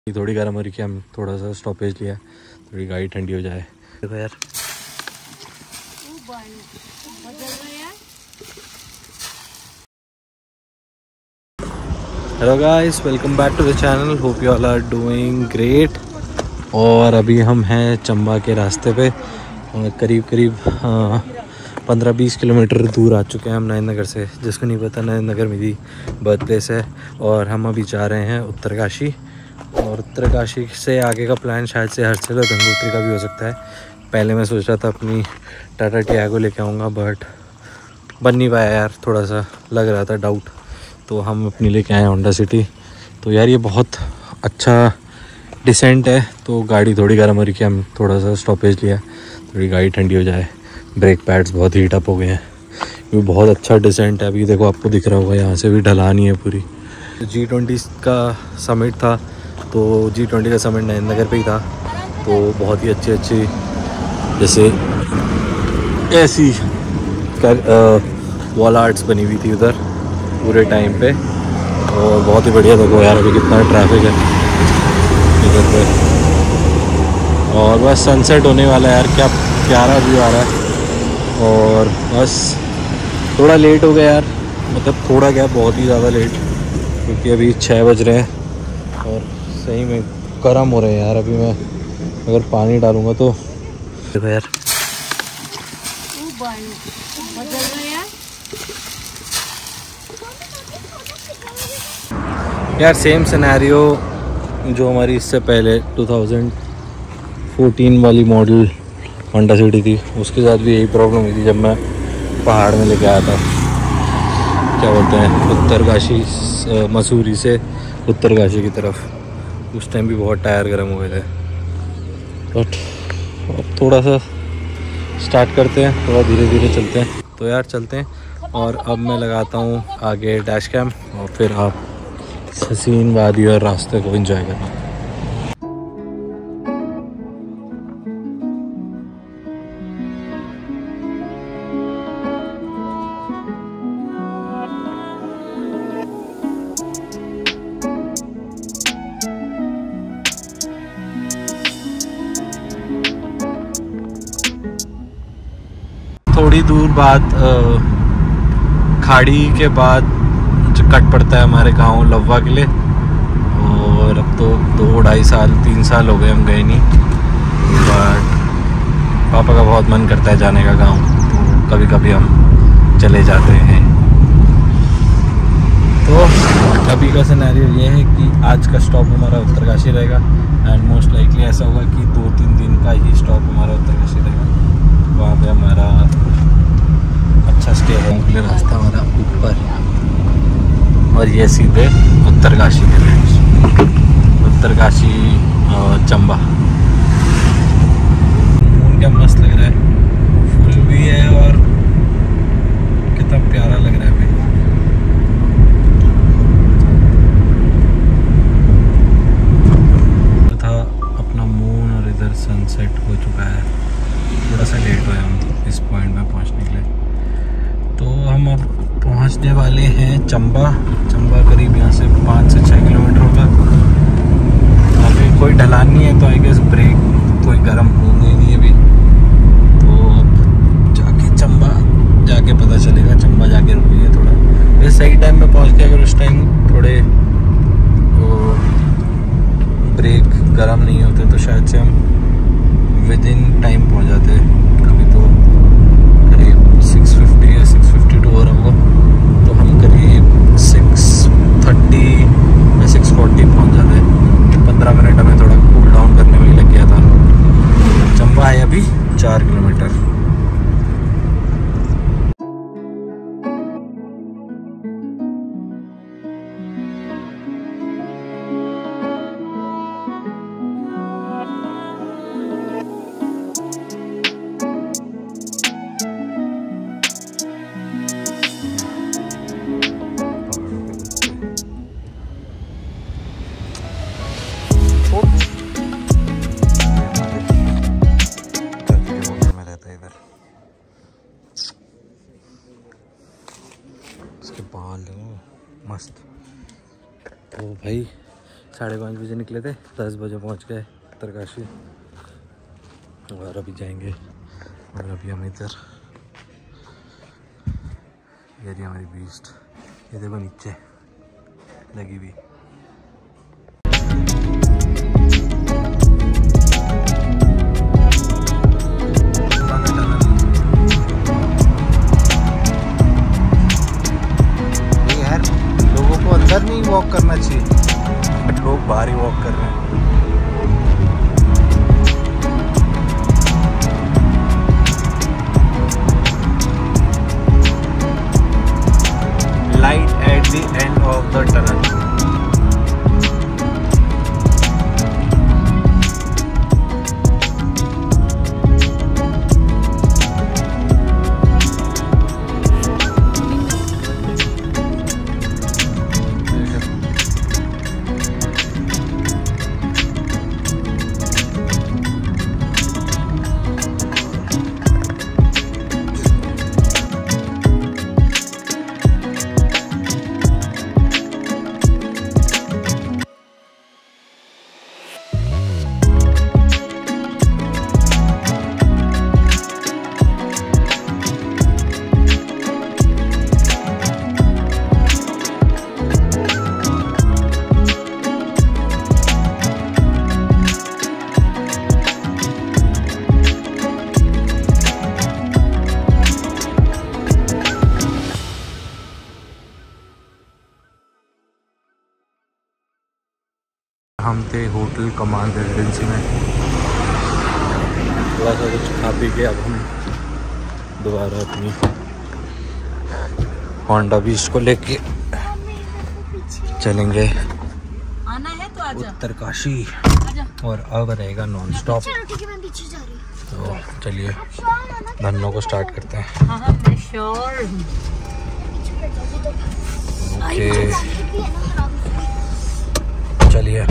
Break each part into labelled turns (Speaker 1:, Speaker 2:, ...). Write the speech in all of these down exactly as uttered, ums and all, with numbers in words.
Speaker 1: थोड़ी गर्म हो रही कि हम थोड़ा सा स्टॉपेज लिया, थोड़ी गाड़ी ठंडी हो जाए। देखो यार hello guys, welcome back to the channel. Hope you all are doing great. और अभी हम हैं चंबा के रास्ते पे, करीब करीब पंद्रह बीस किलोमीटर दूर आ चुके हैं हम नयन नगर से। जिसको नहीं पता, नयन नगर मेरी बर्थ प्लेस है और हम अभी जा रहे हैं उत्तरकाशी। और उत्तरकाशी से आगे का प्लान शायद से हर्षिल और गंगोत्री का भी हो सकता है। पहले मैं सोच रहा था अपनी टाटा टियागो लेके आऊँगा, बट बन नहीं पाया यार, थोड़ा सा लग रहा था डाउट, तो हम अपनी लेके आए होंडा सिटी। तो यार ये बहुत अच्छा डिसेंट है, तो गाड़ी थोड़ी गर्म हो रही कि हम थोड़ा सा स्टॉपेज लिया, थोड़ी गाड़ी ठंडी हो जाए। ब्रेक पैड्स बहुत हीट अप हो गए हैं, ये बहुत अच्छा डिसेंट है। अभी देखो आपको दिख रहा होगा, यहाँ से भी ढलानी है पूरी। जी ट्वेंटी का समिट था, तो जी ट्वेंटी का समिट नयन नगर पे ही था, तो बहुत ही अच्छी अच्छी जैसे ऐसी वॉल आर्ट्स बनी हुई थी उधर पूरे टाइम पे, और बहुत ही बढ़िया। देखो यार अभी कितना ट्रैफिक है इधर पे, और बस सनसेट होने वाला है यार, क्या प्यारा व्यू आ रहा है। और बस थोड़ा लेट हो गया यार, मतलब थोड़ा क्या बहुत ही ज़्यादा लेट, क्योंकि अभी छः बज रहे हैं और सही में गर्म हो रहे हैं यार। अभी मैं अगर पानी डालूँगा तो देखो यार यार सेम सिनेरियो जो हमारी इससे पहले दो हज़ार चौदह वाली मॉडल होंडा सिटी थी, उसके साथ भी यही प्रॉब्लम हुई थी जब मैं पहाड़ में लेके आया था, क्या बोलते हैं, उत्तरकाशी, मसूरी से उत्तरकाशी की तरफ। उस टाइम भी बहुत टायर गर्म हो गए थे। बट अब थोड़ा सा स्टार्ट करते हैं, थोड़ा धीरे धीरे चलते हैं। तो यार चलते हैं, और अब मैं लगाता हूँ आगे डैश कैम, और फिर आप हसीन वादी और रास्ते को एंजॉय करना। थोड़ी दूर बाद खाड़ी के बाद जो कट पड़ता है हमारे गांव लव्वा के लिए, और अब तो दो ढाई साल तीन साल हो गए हम गए नहीं, बट पापा का बहुत मन करता है जाने का गांव, तो कभी कभी हम चले जाते हैं। तो अभी का सिनेरियो ये है कि आज का स्टॉप हमारा उत्तरकाशी रहेगा, एंड मोस्ट लाइकली ऐसा होगा कि दो तीन दिन का ही स्टॉप हमारा उत्तरकाशी रहेगा। वहाँ पे हमारा अच्छा स्टे है, अगले रास्ता हमारा ऊपर, और ये सीधे उत्तरकाशी के लिए, उत्तरकाशी चंबा। मून क्या मस्त लग रहा है, फुल भी है और कितना प्यारा लग रहा है भाई। तो था अपना मून, और इधर सनसेट हो चुका है। थोड़ा सा लेट हुए हम इस पॉइंट में पहुंचने के लिए, तो हम अब पहुंचने वाले हैं चंबा। चंबा करीब यहाँ से पाँच से छः किलोमीटर होगा। अभी कोई ढलान नहीं है, तो आई गेस ब्रेक कोई गर्म होंगे नहीं अभी। तो अब जाके चंबा जाके पता चलेगा, चंबा जाके रुकिए थोड़ा। वैसे सही टाइम में पहुँच गया, अगर उस टाइम थोड़े तो ब्रेक गर्म नहीं होते तो शायद से हम विद इन टाइम पहुँच जाते हैं। अभी तो करीब सिक्स फिफ्टी या सिक्स फिफ्टी टू हो रहा होगा, तो हम करीब सिक्स थर्टी या सिक्स फोर्टी पहुँच जाते हैं। पंद्रह मिनट हमें थोड़ा कूल डाउन करने में ही लग गया था। चंबा है अभी चार किलोमीटर। मस्त। तो भाई साढ़े पाँच बजे निकले थे, दस बजे पहुंच गए उत्तरकाशी। और अभी जाएंगे। और अभी हम इधर, ये रही हमारी बीस्ट, ये देखो नीचे लगी हुई। यार लोगों को अंदर नहीं वॉक करना चाहिए, बट लोग बाहर ही वॉक कर रहे हैं। Light at the end of the tunnel. हम थे होटल कमांड रेजिडेंसी में, थोड़ा सा कुछ खा पी के अब हम दोबारा अपनी होंडा बीस को लेके चलेंगे
Speaker 2: आना है तो आजा। उत्तरकाशी।
Speaker 1: और अब रहेगा नॉन स्टॉप। तो चलिए धन्नो को स्टार्ट करते हैं।
Speaker 2: हाँ हाँ मैं श्योर हूँ।
Speaker 1: ओके चलिए।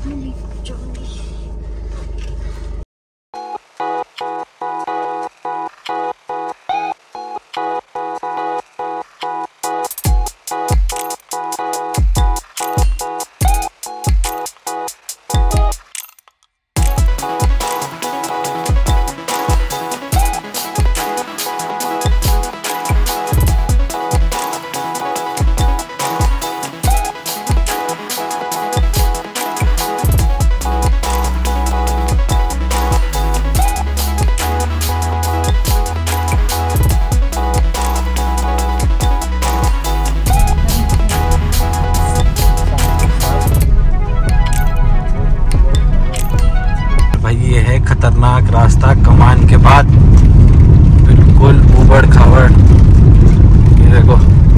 Speaker 1: खतरनाक रास्ता कमान के बाद, बिल्कुल उबड़ खाबड़। ये देखो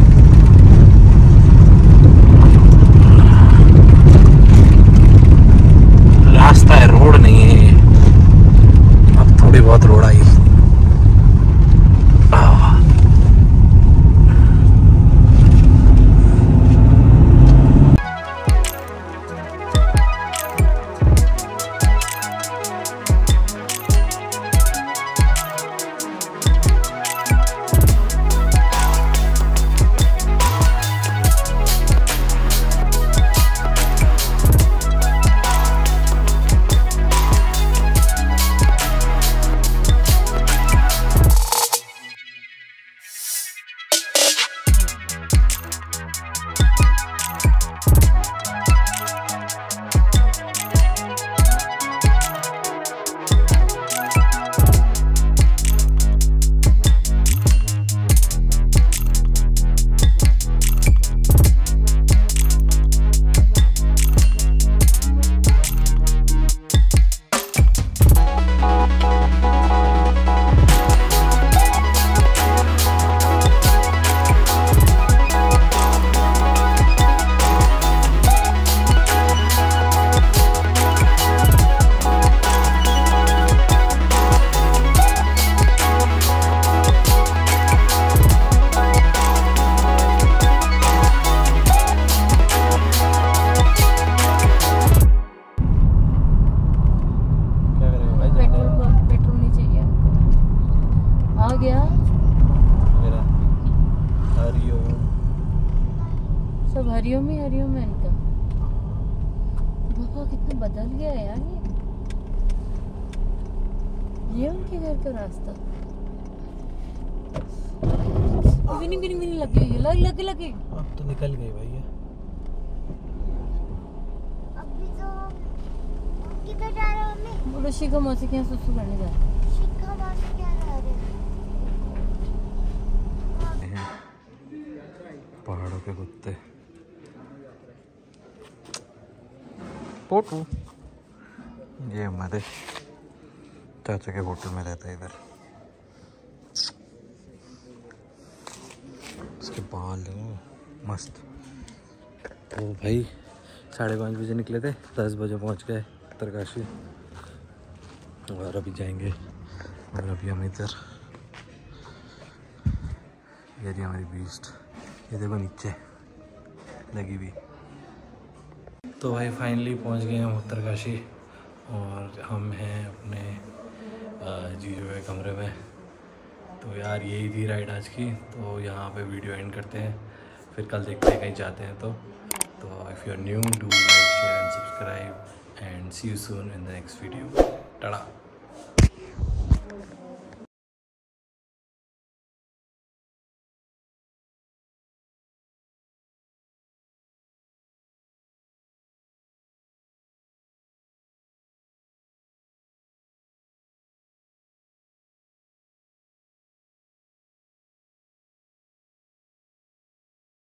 Speaker 1: रास्ता है, रोड नहीं है ये। अब थोड़ी बहुत रोड आई।
Speaker 2: सब हरिओम ही हरिओम है इनका। बदल गया है यार ये ये उनके घर का रास्ता। विनिंग विनिंग विनिंग लगी हुई है, लग लगे लगे
Speaker 1: अब तो निकल गए भैया।
Speaker 3: अभी तो किधर जा रहे हो मम्मी?
Speaker 2: बोलो शिखा मौसी के यहाँ सुसु करने जा रहे हैं।
Speaker 3: शिखा मौसी क्या जा रहे हैं?
Speaker 1: पहाड़ों के कुत्ते पोटू, ये हमारे चाचा के होटल में रहता है इधर। इसके बाल मस्त। तो भाई साढ़े पाँच बजे निकले थे, दस बजे पहुंच गए उत्तरकाशी और अभी जाएंगे। और अभी हम इधर ये रही हमारी बीस्ट, ये देखो नीचे लगी हुई। तो भाई फाइनली पहुंच गए हम उत्तरकाशी और हम हैं अपने जीजू के कमरे में। तो यार यही थी राइड आज की, तो यहाँ पे वीडियो एंड करते हैं, फिर कल देखते हैं कहीं जाते हैं तो तो if you are new do like share and subscribe and see you soon in the next video. Tata.